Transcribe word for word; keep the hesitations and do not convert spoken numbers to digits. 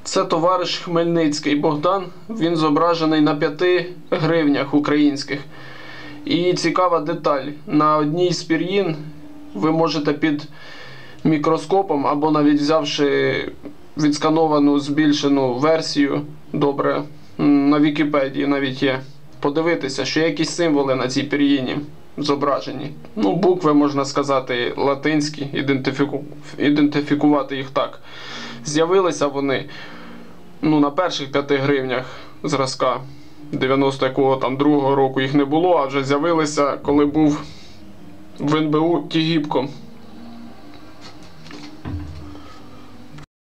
Це товариш Хмельницький Богдан, він зображений на п'яти гривнях українських. І цікава деталь, на одній з пір'їн ви можете під мікроскопом, або навіть взявши відскановану, збільшену версію, добре, на Вікіпедії навіть є, подивитися, що є якісь символи на цій пір'їні зображені. Ну, букви, можна сказати, латинські, ідентифіку... ідентифікувати їх так. З'явилися вони ну, на перших п'яти гривнях зразка, дев'яносто другого року їх не було, а вже з'явилися, коли був в ен бе у Тігіпко.